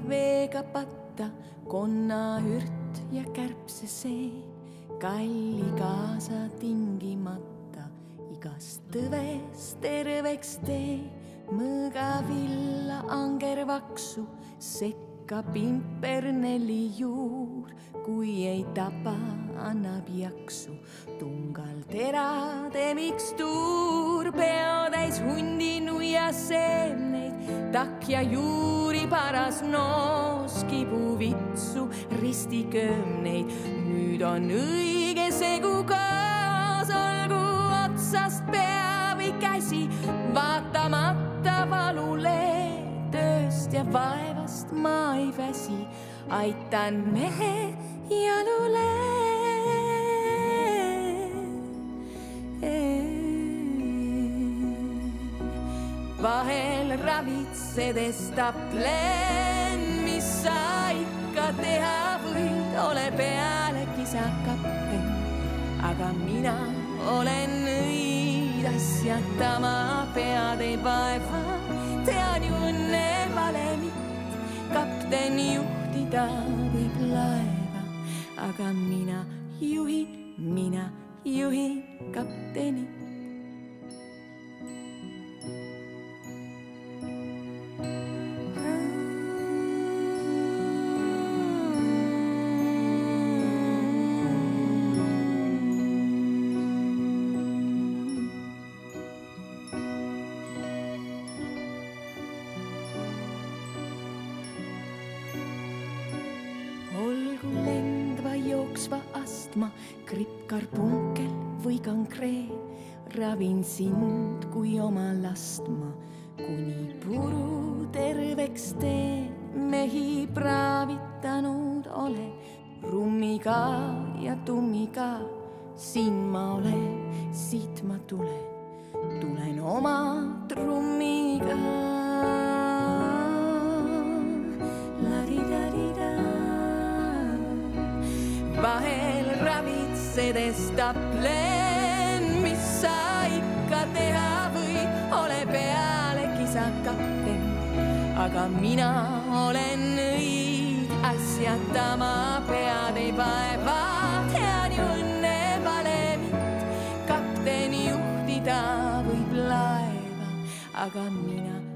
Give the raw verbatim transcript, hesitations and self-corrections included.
veega patta, konnaürt ja kärbseseen, kalli kaasa tingimata, igast tõves terveks tee, mõõgavilla angervaksu, sekka pimperneli juur, kui ei tapa, annab jaksu, tungal terade mikstuur, peotäis hundinuia seemneid, takja juuri paras noos, kibuvitsu, ristiköömneid, nüüd on õige segu kaas, olgu otsast pea või käsi, vaatamata valule, tööst ja vaevast ma ei väsi, aitan mehe jalule. Vahel ravitsedes taplen, mis sa ikka teha võid, ole pealegi sa kapten, aga mina olen õid asjata, ma pead ei vaeva, tean ju õnne valemit, kapten juhtida võib laeva, aga mina juhin, mina juhin kaptenit. Olgu lendva jooksva astma, krippkarpunkel või kankreen, ravin sind kui oma lastma, kuni puru terveks teen. Mehi praavitanud ole, rummiga ja tummiga, siin ma olen, siit ma tulen, tulen oma trummiga. Vahel ravitsedes taplen, mis sa ikka teha võid, ole pealegi sa kapten, aga mina olen õid asjata, ma pead ei vaeva, tean ju õnne valemit, kapten juhtida võib laeva, aga mina